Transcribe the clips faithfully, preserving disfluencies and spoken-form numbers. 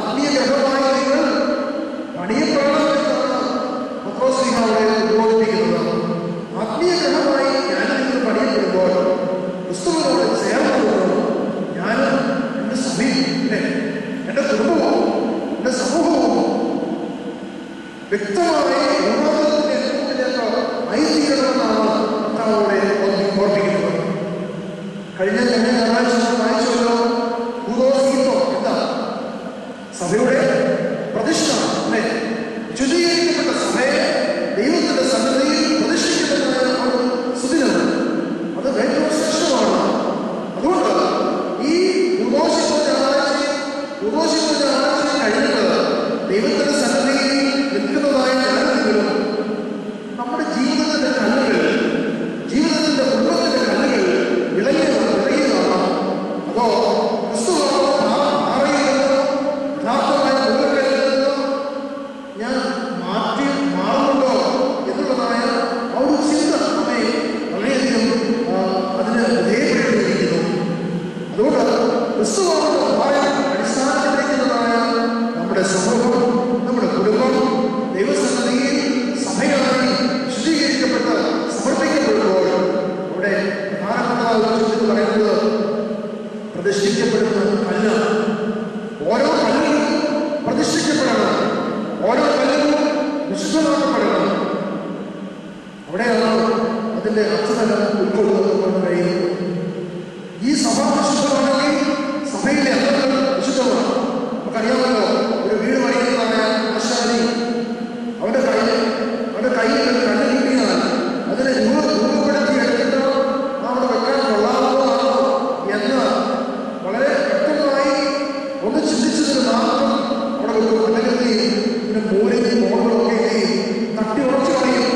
ആത്മീയ ഗ്രഹമായി നിങ്ങൾ പണിയപ്പെടണം എന്നാണ് പത്രോസ് ശ്ലീഹ അവിടെ ഉദ്ബോധിപ്പിക്കുന്നത്. ആത്മീയ ഗ്രഹമായി ഞാൻ നിങ്ങൾ പണിയപ്പെടുമ്പോൾ ക്രിസ്തുവിനോട് ചേർന്നത് ഞാൻ എൻ്റെ സഭയും എൻ്റെ കുടുംബവും എൻ്റെ സമൂഹവും വ്യക്തമായി യഥാർത്ഥത്തിന്റെ കൂട്ടിലേക്ക് ആയിത്തീരണമെന്നാണ് കർത്താവോടെ ഓർമ്മിക്കുന്നത്. കഴിഞ്ഞ കഴിഞ്ഞ ഞായറാഴ്ച വായിച്ചല്ലോ, ഭൂതോസീത്വം എന്താ? സഭയുടെ പ്രതിഷ്ഠ അല്ലെ? ശുദ്ധീകരിക്കപ്പെട്ട സഭയെ ദൈവത്തിന്റെ സന്നദ്ധയിൽ പ്രതിഷ്ഠിക്കപ്പെട്ടതായ ഒരു സുദിനം, അത് ഏറ്റവും ശ്രേഷ്ഠമാണ്. അതുകൊണ്ട് ഈ ഭൂതോഷിത്വ ഞായറാഴ്ച ഭൂതോഷിത്വ ഞായറാഴ്ച കഴിഞ്ഞിട്ട് ദൈവത്തിന്റെ സന്നദ്ധയിൽ നിൽക്കുന്നതായ ഞാനെങ്കിലും നമ്മുടെ ജീവിതത്തിന്റെ കല്ലുകൾ, ജീവിതത്തിന്റെ കുടുംബത്തിന്റെ കല്ലുകൾ ഇളകിയതാണ് ഇളകിയതാണോ അതോ ക്രിസ്തുവാണോ മാറിയതെന്നോ യഥാർത്ഥമായ മുതൽക്കല്ലെന്നോ ഞാൻ മാറ്റി മാറുന്നുണ്ടോ എന്നുള്ളതായ ആ ഒരു ചിന്ത നമ്മെ വളരെയധികം അതിന് വിധേയപ്പെട്ടിരിക്കുന്നു. അതുകൊണ്ട് ക്രിസ്തുവാണോ മാറാൻ അടിസ്ഥാനത്തിലിരിക്കുന്നതായ നമ്മുടെ സമൂഹം, നമ്മുടെ കുടുംബം ദൈവസന്നിധിയിൽ സഭയായി ശുദ്ധീകരിക്കപ്പെട്ട് സമർപ്പിക്കപ്പെടുമ്പോൾ അവിടെ പ്രധാനപ്പെട്ട പറയുന്നത് പ്രതിഷ്ഠിക്കപ്പെടുന്ന കല്ല്. ഓരോ കല്ലുകളും പ്രതിഷ്ഠിക്കപ്പെടണം, ഓരോ കല്ലുകളും വിശുദ്ധമാക്കപ്പെടണം. അവിടെയാണ് അതിന്റെ അർത്ഥതലം ഉൾക്കൊള്ളുന്നത് കഴിയുന്നത്. ഈ സഭ വിശുദ്ധമാണെങ്കിൽ സഭയിലെ അംഗങ്ങൾ വിശുദ്ധമാണ്. നമുക്കറിയാമല്ലോ, ഒരു വീട് പണിയുന്നതാണ് ആശാരി. അവന്റെ കയ്യിൽ അവന്റെ കയ്യിൽ കല്ല് കിട്ടിയാൽ അതിനെ രൂപ രൂപപ്പെടുത്തി എടുത്തിട്ട് അവിടെ വെക്കാൻ കൊള്ളാവുന്നതാണോ എന്ന് വളരെ വ്യക്തമായി ഒന്ന് ചിന്തിച്ചതിന് മാത്രം അവിടെ വെക്കും. അല്ലെങ്കിൽ ഇതിന്റെ മൂലയും മോഡലൊക്കെ തട്ടി ഉറച്ചു കളയും.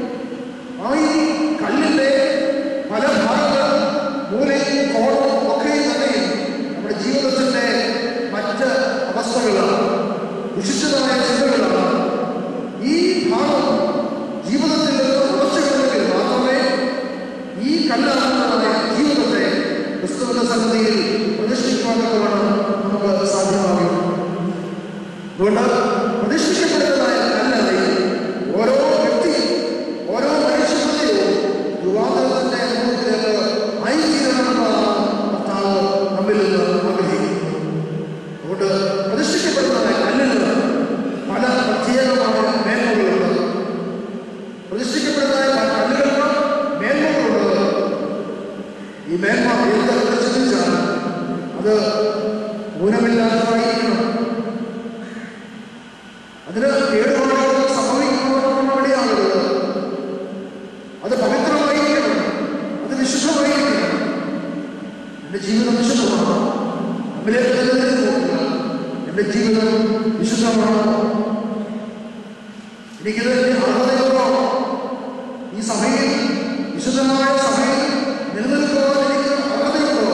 ആ ഈ കല്ലിന്റെ പല ഭാഗങ്ങൾ മൂലയും കോണും ഒക്കെ തന്നെ നമ്മുടെ ജീവിതത്തിന്റെ മറ്റ് അവസ്ഥകളാണ്, വിശിഷ്ടമായ ചിന്തകളാണ്. ഈ ഭാഗം ജീവിതത്തിൽ ഉറച്ചു കിടന്നെങ്കിൽ മാത്രമേ ഈ കല്ലാകുന്നതായ ജീവിതത്തെ ക്രിസ്തുവിന്റെ സന്നിധിയിൽ പ്രതിഷ്ഠിക്കുവാനൊക്കെ വേണം നമുക്ക് സാധ്യമാകും. അതുകൊണ്ട് പ്രതിഷ്ഠിക്കപ്പെടുന്നതായ കല്ലായി ഓരോ വ്യക്തിയും ഓരോ മനുഷ്യത്തെയും യുവാതലത്തിന്റെ അനുഭവത്തിലേക്ക് ആയിത്തീരണമെന്നാണ് കർത്താവ് നമ്മിൽ നിന്ന് ആഗ്രഹിക്കുന്നത്. അതുകൊണ്ട് പ്രതിഷ്ഠിക്കപ്പെടുന്നതായ കല്ലിന് പല പ്രത്യേകമായ മേന്മകളുണ്ട്. പ്രതിഷ്ഠിക്കപ്പെടുന്നതായ കല്ലുകൾക്ക് മേന്മകളുണ്ട്. ഈ മേന്മ എന്താണെന്ന് ചിന്തിച്ചാൽ അത് ഊനമില്ലാത്തതായിരിക്കണം. അതിന് കേടുപാടുകൾ സംഭവിക്കുന്നവർക്ക് വേണ്ടിയാണുള്ളത്. അത് പവിത്രമായിരിക്കണം, അത് വിശുദ്ധമായിരിക്കണം. എൻ്റെ ജീവിതം വിശുദ്ധമാണോ? നമ്മിലേക്ക് തന്നെ നോക്കുക. എൻ്റെ ജീവിതം വിശുദ്ധമാണോ? എനിക്കിത് അർഹതയുണ്ടോ? ഈ സഭയിൽ, വിശുദ്ധമായ സഭയിൽ നിലനിൽക്കുവാൻ എനിക്ക് അർഹതയുണ്ടോ?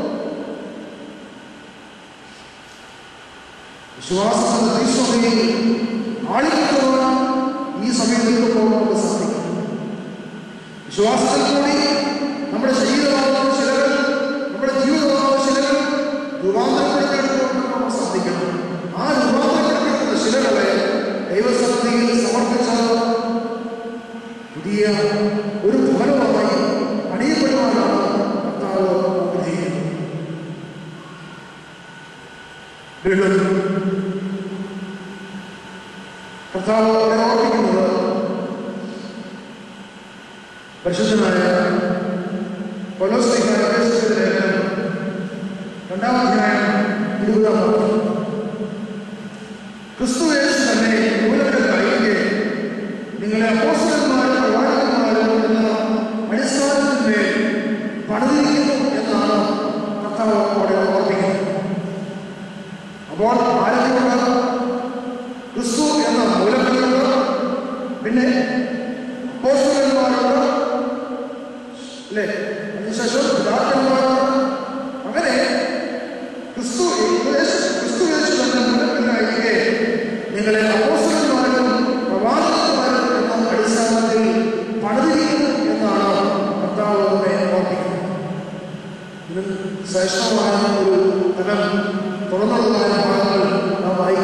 വിശ്വാസത്തിന്റെ തീഷ്ണതയിൽ ആളിക്കുവാൻ ഈ സഭയിൽ നിൽക്കുമ്പോൾ നമുക്ക് സാധിക്കും. വിശ്വാസത്തിൽ കൂടി നമ്മുടെ ശരീരമാകുന്ന ശിലകൾ, നമ്മുടെ ജീവിതമാകുന്ന ശിലകൾ രൂപാന്തരപ്പെടുത്തിയെടുക്കുവാൻ നമുക്ക് സാധിക്കണം. ആ രൂപാന്തരപ്പെടുത്തിയെടുക്കുന്ന ശിലകളെ ദൈവസന്നിധിയിൽ സമർപ്പിച്ച പുതിയ ഒരു ഭവനമായി പണിയപ്പെടുവാനാണ് കർത്താവ് ആഗ്രഹിക്കുന്നത്. കർത്താവ് ഓർമ്മിക്കുന്നത് പരിശുദ്ധനായ പൗലോസ് ശ്ലീഹായുടെ ലേഖനം രണ്ടാം അധ്യായം ഇരുപതാം വാക്യം, ക്രിസ്തു യേശു തന്നെ മൂലക്കല്ലായിരിക്കെ നിങ്ങളെ അപ്പോസ്തലന്മാരും പ്രവാചകന്മാരും എന്ന അടിസ്ഥാനത്തിന്മേൽ പണിതിരിക്കുന്നു എന്നാണ് കർത്താവ് അവിടെ ഓർമ്മിക്കുന്നത്. അപ്പോൾ ആരൊക്കെയുണ്ട്? ക്രിസ്തു എന്ന മൂലക്കല്ലുണ്ട്, പിന്നെ അപ്പോസ്തലന്മാരുണ്ട്, അല്ലേ? അതിനുശേഷം പിതാക്കന്മാരുണ്ട്. അങ്ങനെ ക്രിസ്തു ക്രിസ്തു യേശു തന്നെ മൂലക്കല്ലായിരിക്കെ നിങ്ങളെ അപ്പോസ്തലന്മാരും പ്രവാചകന്മാരും എന്ന അടിസ്ഥാനത്തിൽ പണിതിരിക്കുന്നു എന്നാണ് കർത്താവ് ഓർമ്മിക്കുന്നത്. ഇതിന് ശ്രേഷ്ഠമായ ഒരു തലം തുറന്നുള്ളതായ ഭാഗങ്ങൾ നാം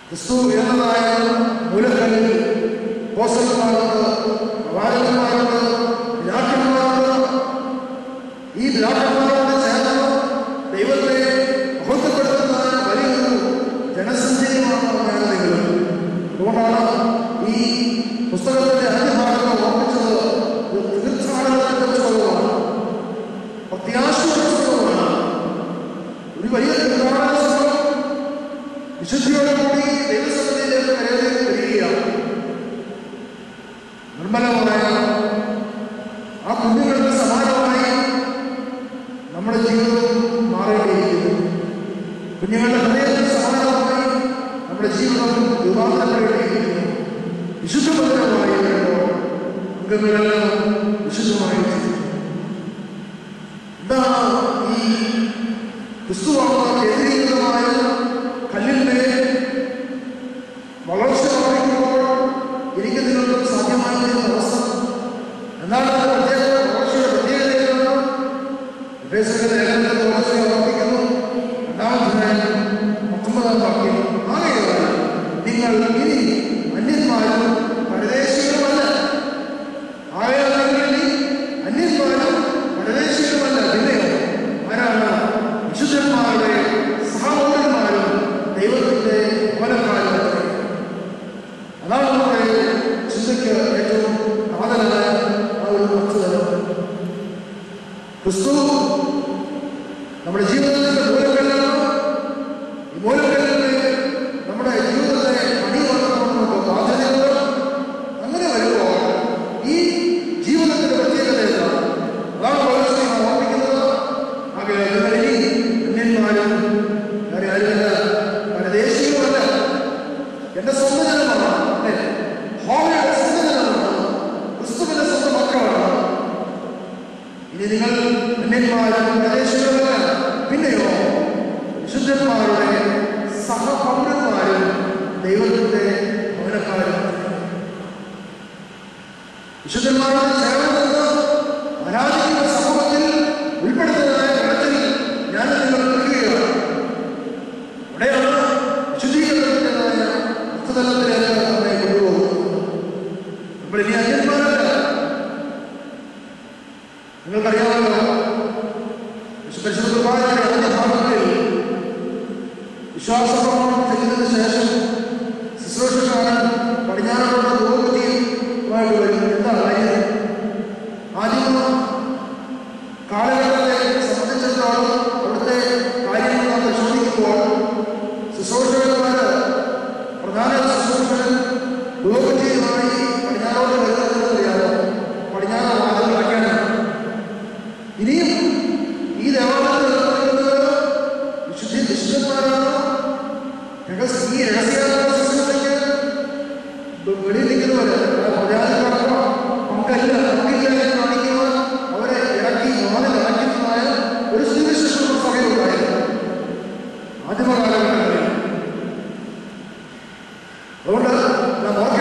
ക്രിസ്തു എന്നതായ മൂലക്കല്ലിൽ അപ്പോസ്തലന്മാരുണ്ട്, പ്രവാചകന്മാരുണ്ട്, പിതാക്കന്മാരുണ്ട്. ഈ പിതാക്കന്മാരോട് ചേർന്ന് ദൈവത്തെ മഹത്വപ്പെടുത്തുന്ന വലിയൊരു ജനസഞ്ചയമാണ് ഞാനെങ്കിലും. അതുകൊണ്ടാണ് ഈ പുസ്തകത്തിന്റെ ആദ്യഭാഗത്ത് ഓർമ്മിച്ചത് തീർത്ഥാടനത്തിന്റെ പുസ്തകമാണ്, പ്രത്യാശയുടെ പുസ്തകമാണ്. ഒരു വലിയ തീർത്ഥാടന പുസ്തകം വിശുദ്ധിയോടുകൂടി ദൈവസന്നിധിയിലേക്ക് കരയിലേക്ക് വരികയാണ്. നിർമ്മലമായ ആ കുഞ്ഞുങ്ങൾക്ക് സമാനമായി നമ്മുടെ ജീവിതം മാറേണ്ടിയിരിക്കുന്നു. കുഞ്ഞുങ്ങളുടെ ഹൃദയത്തിന് സമാനമായി നമ്മുടെ ജീവിതം രൂപാന്തരപ്പെടേണ്ടിയിരിക്കുന്നു. വിശുദ്ധമന്ദിരമായി വരുമ്പോൾ അംഗങ്ങളെല്ലാം വിശുദ്ധമായി ചെയ്യും. എന്താണ് ഈ ക്രിസ്തുവാണ് കേന്ദ്രീകൃതമായ കല്ലിന്റെ വളർച്ച കാണിക്കുമ്പോൾ എനിക്ക് നിങ്ങൾക്ക് സാധ്യമായ അവസ്ഥ എന്താണ് പ്രത്യേക വളർച്ചയുടെ പ്രത്യേകതയാണ്? ലേഖനത്തിന്റെ വളർച്ച വർദ്ധിക്കുന്നു. രണ്ടാമത്തെ പത്തൊമ്പതാം വാക്യം, ആകയാൽ നിങ്ങൾ ഇനി അന്യന്മാരും പരദേശികളുമല്ല. ആകയാൽ ഇനി അന്യന്മാരും പരദേശികളുമല്ല, പിന്നെയോ ആരാണ്? വിശുദ്ധന്മാരുടെ സഹോദരന്മാരും ദൈവത്തിന്റെ ഓലക്കാരും. അതാണ് നമ്മുടെ ചിന്തയ്ക്ക് ഏറ്റവും കാതലായ ആ ഒരു വസ്തുതലം. ക്രിസ്തു നമ്മുടെ ജീവിതത്തിന്റെ മൂലക്കല്ലാണ്. ഈ മൂലക്കല്ലിന് നമ്മുടെ ജീവിതത്തെ അടിവളർത്തുന്ന നമുക്ക് ബാധ്യതയുണ്ട്. അങ്ങനെ വരുമ്പോൾ ഈ ജീവിതത്തിന്റെ പ്രത്യേകത എന്താണ്? അതാണ് വളരെ ഓർമ്മിക്കുന്നത്. ആകെ ഇനി അന്യന്മാരും വേറെ ആരുമല്ല, പരദേശികളുമല്ല, എന്റെ സ്വന്തം ജനമാണ്, അല്ലെ ഹോമയുടെ സ്വന്തം ജനമാണ്, ക്രിസ്തുവിന്റെ സ്വന്തം മക്കളാണ്. ഇനി നിങ്ങൾ അന്യന്മാരും പരദേശികളുമല്ല, പിന്നെയോ വിശുദ്ധന്മാരുടെ സഹപൗരന്മാരും ദൈവത്തിന്റെ ഭവനക്കാരും. വിശുദ്ധന്മാരുടെ ചേർന്ന് ആരാധിക്കുന്ന സമൂഹത്തിൽ ഉൾപ്പെടുന്നതായ കാര്യത്തിൽ ഞാൻ നിങ്ങൾ നിൽക്കുകയാണ്. അവിടെയാണ് വിശുദ്ധീകരണത്തിൻ്റെതായ അർത്ഥതലത്തിലേക്ക് നമ്മെ കൊണ്ടുപോകുന്നത്. നമ്മൾ ഇനി അന്യന്മാരല്ല. നിങ്ങൾക്കറിയാമല്ലോ, പരിശുദ്ധ കുർബാനയുടെ ആദ്യ ഭാഗങ്ങളിൽ വിശ്വാസപ്രമാണം ചെല്ലുന്നതിന് ശേഷം ശുശ്രൂഷക്കാരൻ പടിഞ്ഞാറോട്ടുള്ള ദൂരഗതിയുമായിട്ട് വരും. എന്താണ് കാര്യം? ആദ്യം കാലഘട്ടത്തെ സംബന്ധിച്ചിടത്തോളം അവിടുത്തെ കാര്യങ്ങൾ നാം പരിശോധിക്കുമ്പോൾ ശുശ്രൂഷകന്മാര് പ്രധാന ശുശ്രൂഷകൻ ദൂരഗതിയുമായി പടിഞ്ഞാറോട്ട് വരുന്നത് അറിയാമോ? പടിഞ്ഞാറ് വാതിൽ അടയ്ക്കാനാണ്. ഇനിയും ഈ ദേവാലയത്തിൽ വിശുദ്ധി വിശുദ്ധന്മാരാണ്. ഈ രഹസ്യാത്മക ശുശ്രൂഷയ്ക്ക് വെളിയിൽ നിൽക്കുന്നവര് പ്രജാതിക്കാർക്ക് പങ്കല്ല പങ്കില്ല എന്ന് കാണിക്കുവാൻ അവരെ ഇറക്കി വാതിൽ അടയ്ക്കുന്നതായ ഒരു സുവിശേഷ സഭയുണ്ടായിരുന്നു ആദിമ കാലഘട്ടങ്ങളിൽ. അതുകൊണ്ട് നാം